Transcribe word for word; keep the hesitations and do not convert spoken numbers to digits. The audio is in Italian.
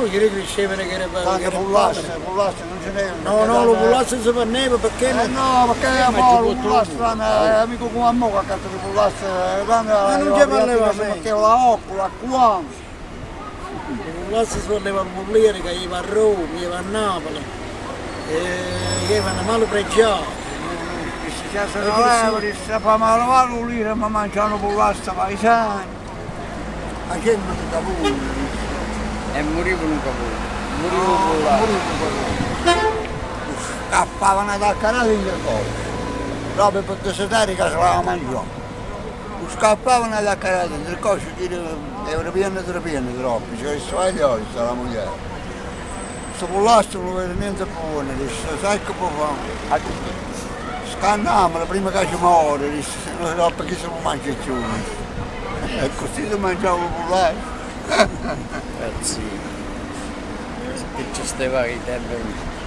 lui che cresceva che era Tanto pullasse, pullasse non ce n'è. No, no, lo pullasse si parneva perché... Eh no, perché poi lo pullasse, è amico come a me che ha fatto di pullasse, ma non ci parleva si metteva la ocula, qua. Il pullasse si parleva al Bulliere che iva a Roma, iva a Napoli, e iva male pregiato. Se se ne leva, se fa male a l'ulire, ma mangiano pullasse paesani. Ma che non si capisce? E morivano capone, morivano pullasse. Scappavano da canale in cose, robe per desideri che se la mangiano. Scappavano da canale in cose, erano piene e piene troppi, cioè i suoi occhi, la moglie. Questo pullasse non vede niente buono, sai che può fare? Scannamolo prima che ci muore, non so perché se non mangia più. E così si mangiava il pullasse. Eh sì, che ci stava i tempi.